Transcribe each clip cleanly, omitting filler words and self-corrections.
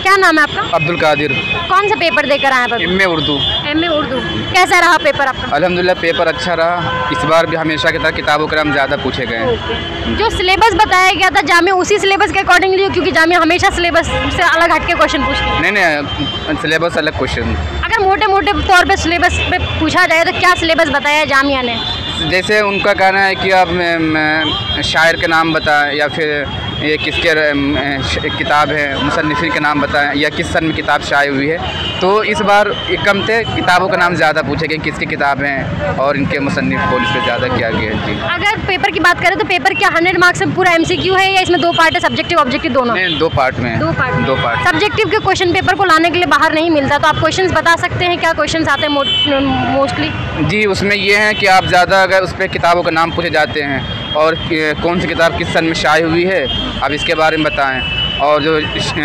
क्या नाम है आपका? अब्दुल कादिर। कौन सा पेपर देकर आए हैं? एमए उर्दू। एमए उर्दू। कैसा रहा पेपर आपका? अल्हम्दुलिल्लाह पेपर अच्छा रहा। इस बार भी हमेशा की तरह किताबों के नाम ज़्यादा पूछे गए। जो सिलेबस बताया गया था जामिया, उसी सिलेबस के अकॉर्डिंगली, क्योंकि जामिया हमेशा सिलेबस से अलग हटके क्वेश्चन पूछती है। नहीं, सिलेबस अलग क्वेश्चन। अगर मोटे मोटे तौर पे सिलेबस पे पूछा जाए तो क्या सिलेबस बताया है जामिया ने? जैसे उनका कहना है कि आप शायर के नाम बताएं, या फिर ये किसके किताब है, मुसन्निफ़ीन के नाम बताएं, या किस सन में किताब शाये हुई है। तो इस बार कम थे, किताबों का नाम ज़्यादा पूछे गए, किसकी किताब हैं और इनके मुसन्निफ़ को इस पर ज़्यादा किया गया है। जी, अगर पेपर की बात करें तो पेपर क्या 100 मार्क्स में पूरा MCQ है या इसमें 2 पार्ट है, सब्जेक्टिव ऑब्जेक्टिव दोनों? नहीं, 2 पार्ट में। 2 पार्ट। पार्ट। सब्जेक्टिव के क्वेश्चन पेपर को लाने के लिए बाहर नहीं मिलता, तो आप क्वेश्चंस बता सकते हैं क्या क्वेश्चंस आते हैं मोस्टली? जी, उसमें ये है कि आप ज़्यादा अगर उस पर किताबों का नाम पूछे जाते हैं और कौन सी किताब किस सन में शाये हुई है, अब इसके बारे में बताएं। और जो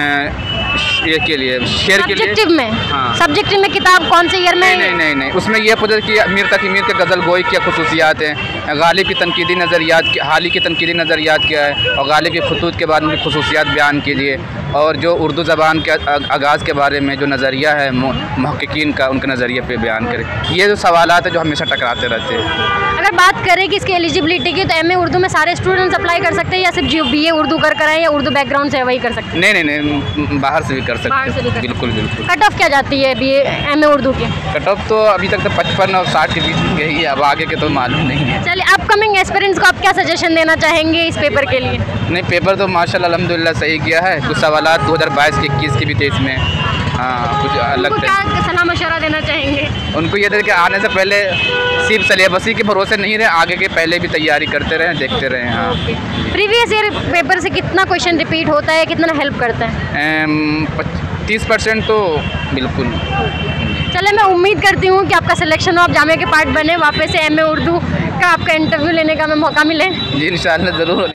ये के लिए शेर के लिए सब्जेक्टिव में, हाँ, सब्जेक्टिव में किताब कौन से ईयर में? नहीं, उसमें यह पूछा कि मीर तकी मीर के गज़ल गोई क्या खुसूसियात हैं, गालिब की तनकीदी नज़रियात, हाली की तनकीदी नज़रियात क्या है, और गालिब के खतूत के बारे में खुसूसियात बयान कीजिए। और जो उर्दू ज़बान के आगाज़ के बारे में जो नज़रिया है मुहक्किकीन का, उनके नज़रिए पे बयान करें। ये जो सवालात है जो हमेशा टकराते रहते हैं। अगर बात करें कि इसकी एलिजिबिलिटी की, तो MA उर्दू में सारे स्टूडेंट्स अप्लाई कर सकते हैं या सिर्फ जो BA उर्दू कर आए या उर्दू बैकग्राउंड से वही कर सकते हैं? नहीं, बाहर से भी कर सकते हैं। बिल्कुल। कट ऑफ क्या जाती है MA उर्दू की? कट ऑफ तो अभी तक तो 55 और 60 के बीच में गई है, अब आगे के तो मालूम नहीं है। चलिए, अपकमिंग एस्पिरेंट्स को आप क्या सजेशन देना चाहेंगे इस पेपर के लिए? नहीं, पेपर तो माशाल्लाह अल्हम्दुलिल्लाह सही किया है। कुछ सवालात 2022 के 21 के भी थे इसमें, हाँ, कुछ अलग थे। क्या सलाह मशवरा देना चाहेंगे उनको ये था कि आने से पहले सिर्फ सिलेबस ही के भरोसे नहीं रहे, आगे के पहले भी तैयारी करते रहें, देखते रहें। हाँ, प्रीवियस ईयर पेपर से कितना क्वेश्चन रिपीट होता है, कितना हेल्प करता है? 30% तो बिल्कुल। चले, मैं उम्मीद करती हूँ कि आपका सिलेक्शन हो, आप जामिया के पार्ट बने, वापस से MA उर्दू का आपका इंटरव्यू लेने का हमें मौका मिले। जी, इंशाल्लाह ज़रूर।